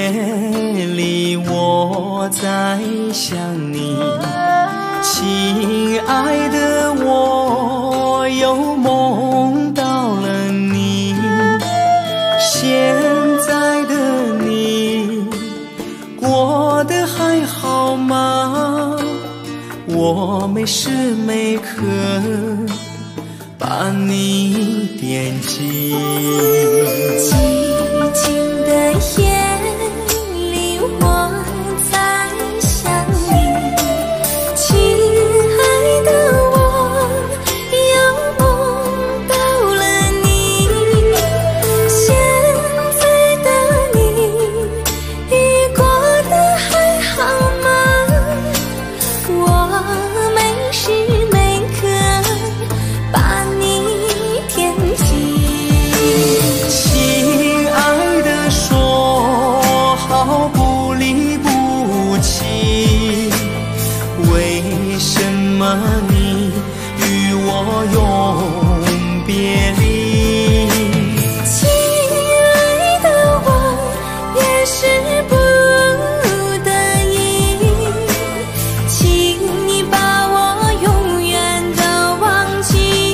夜里我在想你，亲爱的，我又梦到了你。现在的你过得还好吗？我每时每刻把你惦记。 寂静的夜里，我在想你，亲爱的，我又梦到了你。现在的你过得还好吗？我每时每刻把你惦记。 亲爱的，说好不离不弃，为什么你与我永别离？ 亲爱的，我也是不得已，请你把我永远的忘记。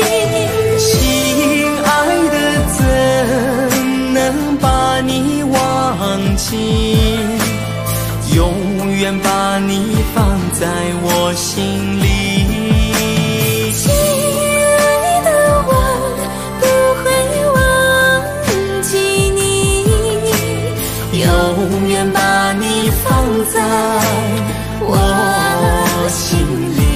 亲爱的，怎能把你忘记？永远把你放在我心里。 亲爱的，我不会忘记你，永远把你放在我心里。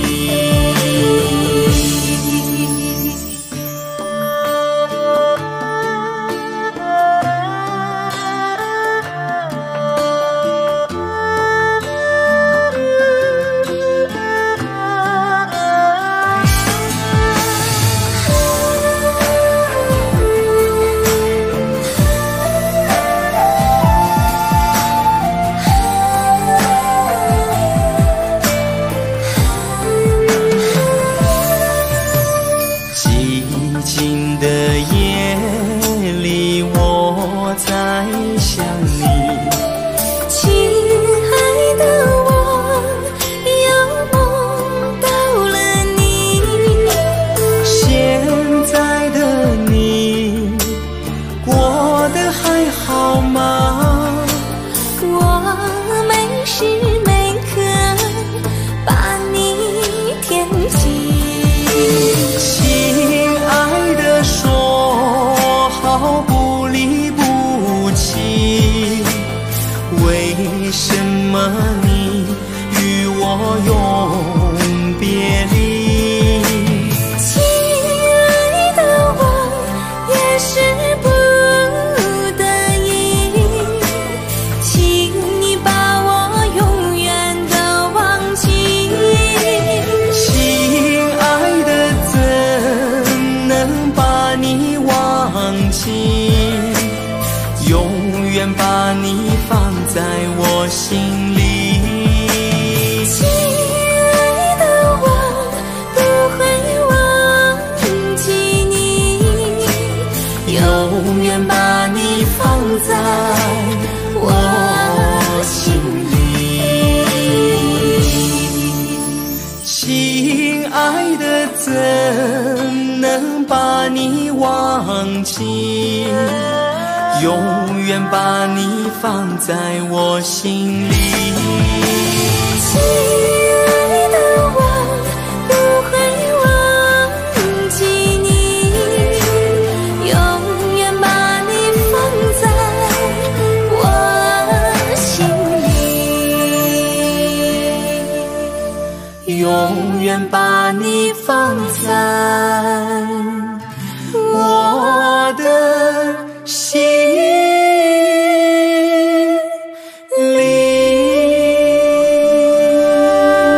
寂静的夜里，我在想你， 亲爱的，我又梦到了你。 现在的你过得还好吗？ 我每时每刻把你惦记。 亲爱的，说好不离不弃，为什么你与我永别离？ 亲爱的，我也是不得已，请你把我永远的忘记。 亲爱的，怎能把你忘记？永远把你放在我心里。 亲爱的，我不会忘记你，永远把你放在我心里。 亲爱的，怎能把你忘记？永远把你放在我心里。 亲爱的，我不会忘记你，永远把你放在我心里，永远把你放在我的心里。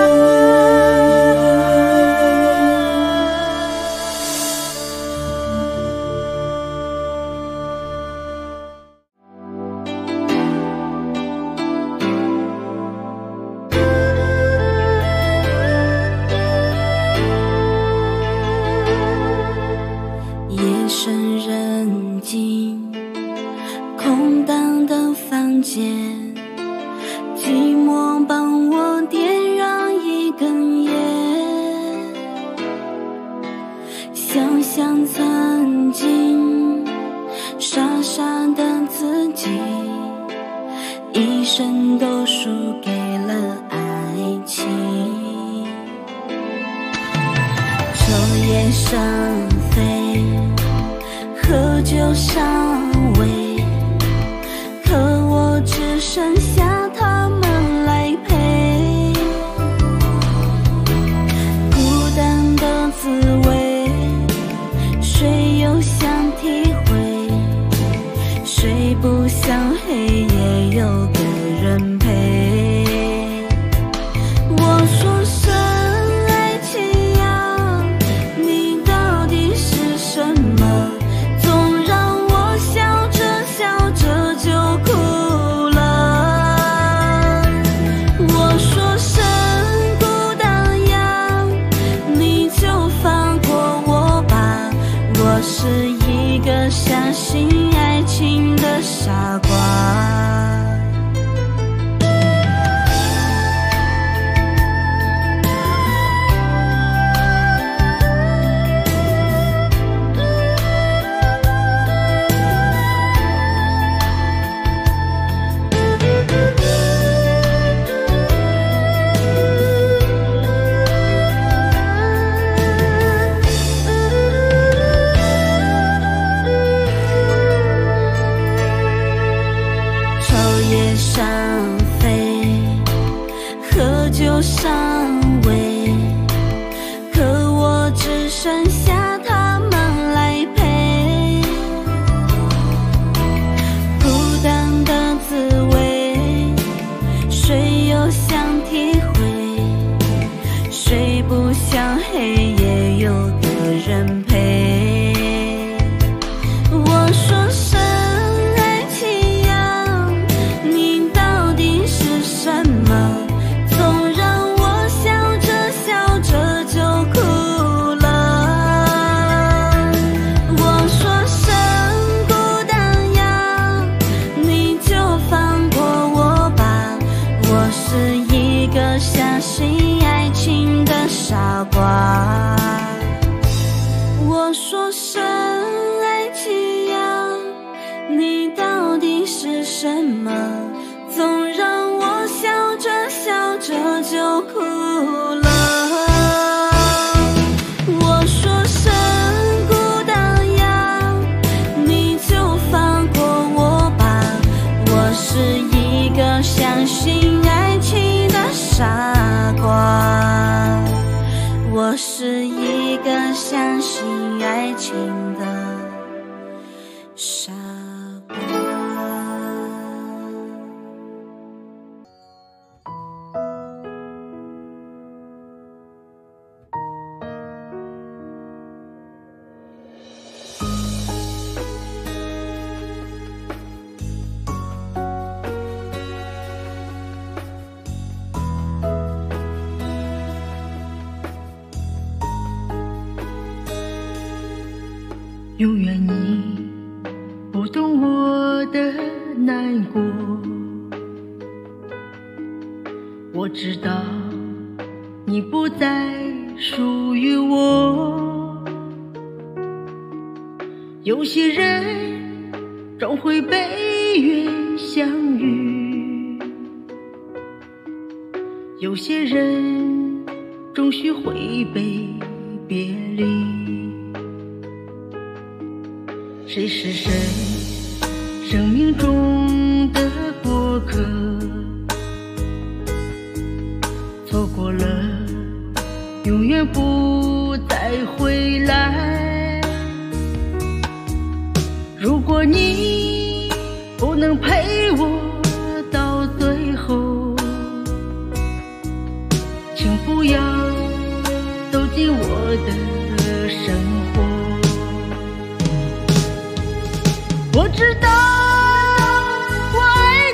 间，寂寞帮我点燃一根烟。想想曾经傻傻的自己，一生都输给了爱情。昼夜伤飞，喝酒伤胃，可我只剩下他们来陪。孤单的滋味，谁又想体会？谁不想黑夜有个人陪？我说声爱情呀，你到底是什么？总让我笑着笑着就哭了。我说声孤单呀，你就放过我吧，我是一个相信爱情的傻瓜。伤肺，喝酒伤胃，可我只剩下他们来陪。孤单的滋味，谁又想体会？谁不想黑夜有个人陪？我说声相信爱情的傻瓜。我说声爱情呀，你到底是什么？总让我笑着笑着就哭了。我说声孤单呀，你就放过我吧，我是一个相信爱情的傻瓜，我是一个相信爱情的傻瓜。 永远你不懂我的难过，我知道你不再属于我。有些人终会被缘相遇，有些人终须会被别离。谁是谁生命中的过客，错过了永远不再回来。如果你不能陪我到最后，请不要走进我的生活。我知道我爱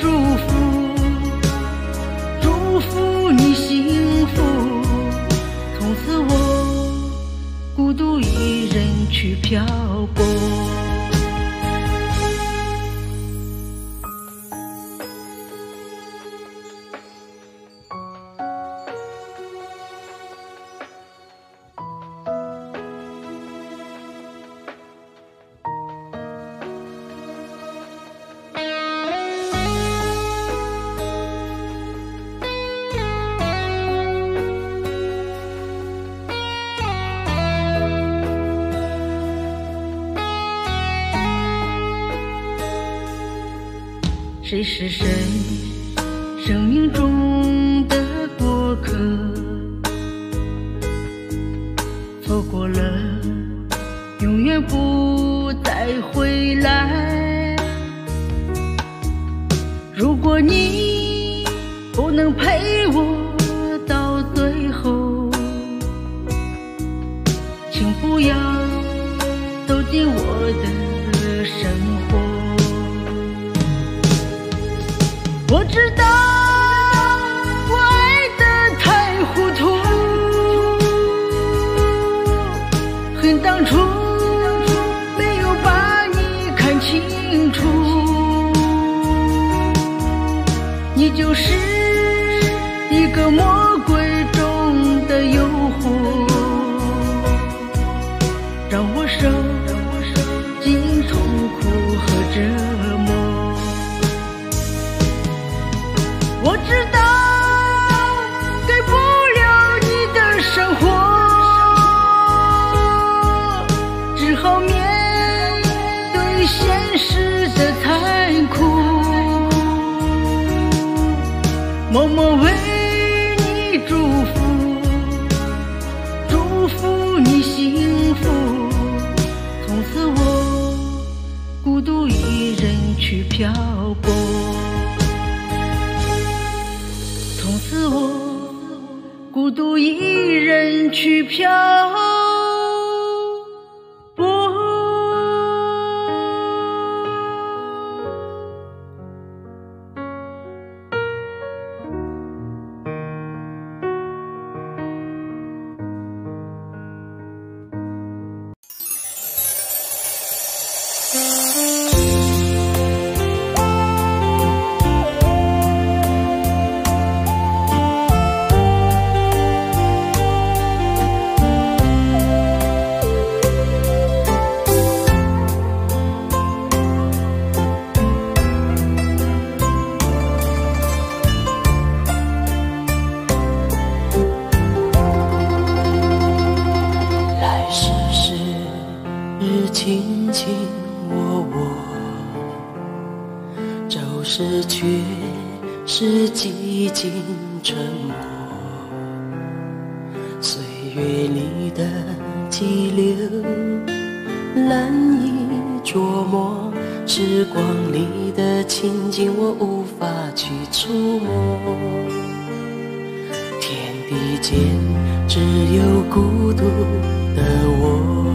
祝福，祝福你幸福。从此我孤独一人去漂泊。谁是谁生命中的过客，错过了永远不再回来。如果你不能陪我到最后，请不要走进我的生活。我知道我爱得太糊涂，恨当初没有把你看清楚。你就是一个魔鬼中的诱惑，让我受尽痛苦和折磨。我知道给不了你的生活，只好面对现实的残酷，默默为你祝福，祝福你幸福。从此我孤独一人去漂泊，从此我孤独一人去漂泊。 卿卿我我，骤逝却是寂静沉默。岁月里的激流难以琢磨，时光里的情景我无法去触摸。天地间只有孤独的我，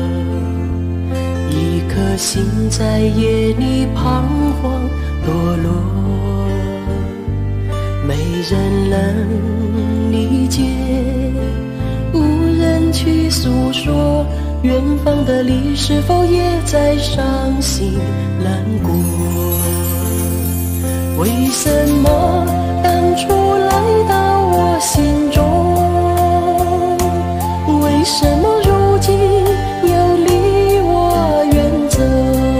一颗心在夜里彷徨堕落，没人能理解，无人去诉说，远方的你是否也在伤心难过？为什么当初来到我心中，为什么如今又离我远走？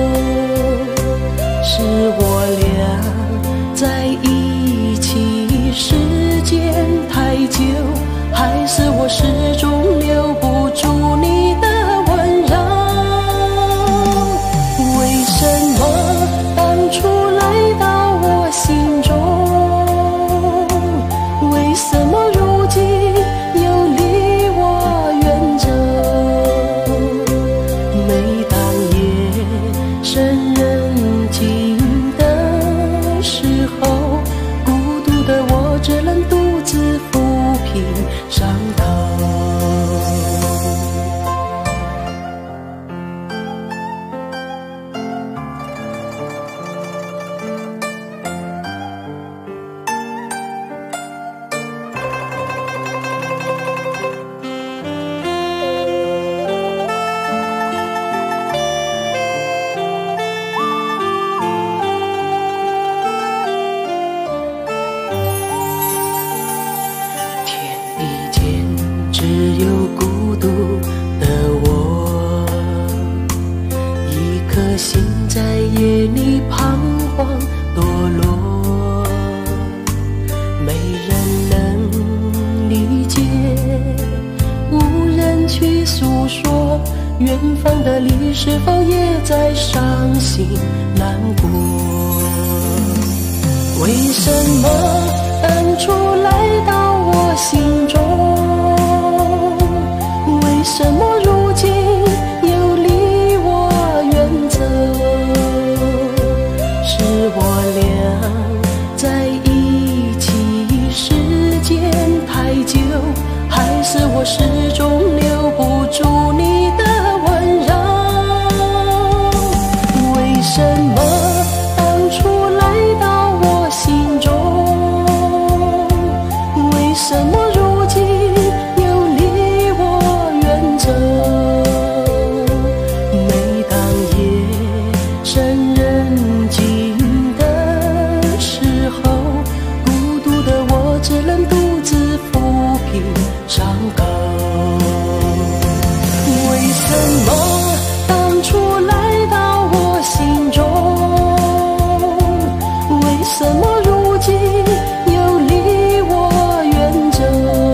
是我俩在一起时间太久，还是我始终留不住你的温柔？为什么当初来到我心中，为什么如今又离我远走？每当夜深人静的时候，孤独的我只能独自抚平伤痛。 说，远方的你是否也在伤心难过？为什么当初来到我心中，为什么如今又离我远走？是我俩在一起时间太久，还是我始终留不住你的温柔？为什么当初来到我心中，为什么如今又离我远走？每当夜深人静的时候，孤独的我只能独自抚平伤口。为什么当初来到我心中，为什么如今又离我远走？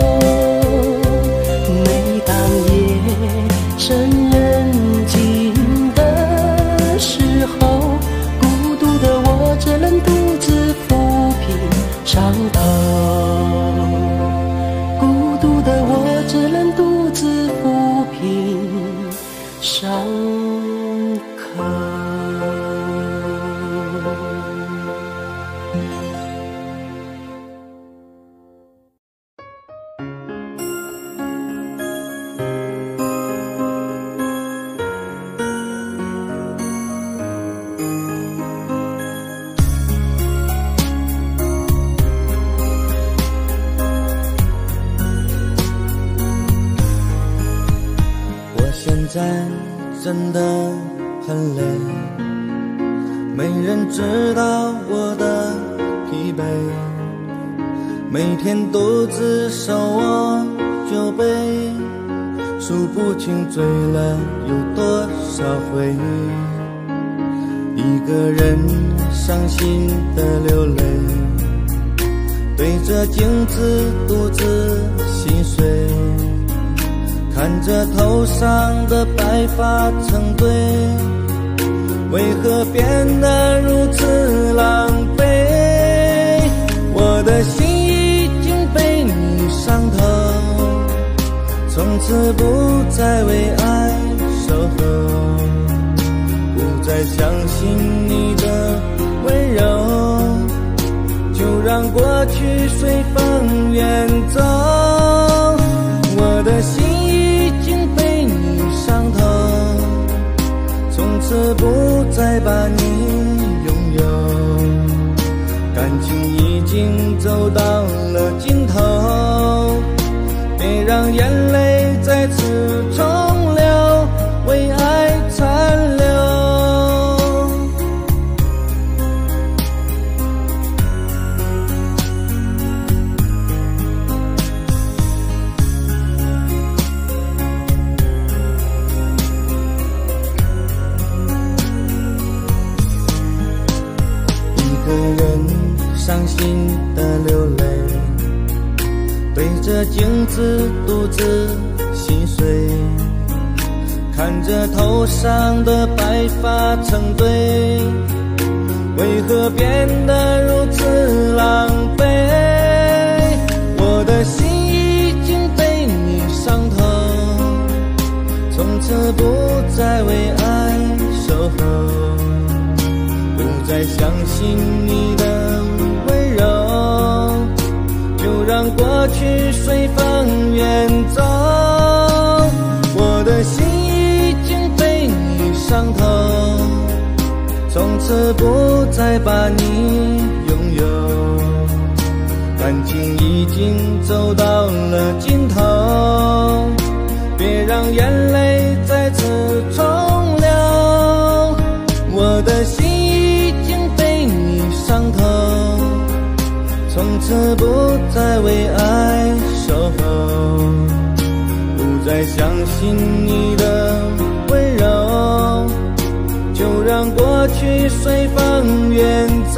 每当夜深人静的时候，孤独的我只能独自抚平伤口。孤独的我只能独自抚平伤口。 现在真的很累，没人知道我的疲惫，每天独自手握酒杯，数不清醉了有多少回，一个人伤心的流泪，对着镜子独自心碎，看着头上的白发成堆，为何变得如此狼狈？我的心已经被你伤透，从此不再为爱守候，不再相信你的温柔，就让过去随风远走。我的心从此不再把你拥有，感情已经走到了尽头，别让眼泪再次重流，为爱残留。伤心的流泪，对着镜子独自心碎，看着头上的白发成堆，为何变得如此狼狈？我的心已经被你伤透，从此不再为爱守候，不再相信你的温柔，就让过去随风远走。我的心已经被你伤透，从此不再把你拥有，感情已经走到了尽头，别让眼泪再次重流。我的心已经被你伤透，从此不再为爱守候，不再相信你的温柔，就让过去随风远走。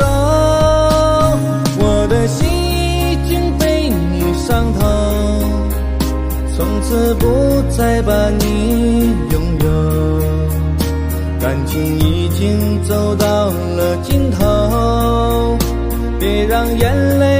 我的心已经被你伤透，从此不再把你别让眼泪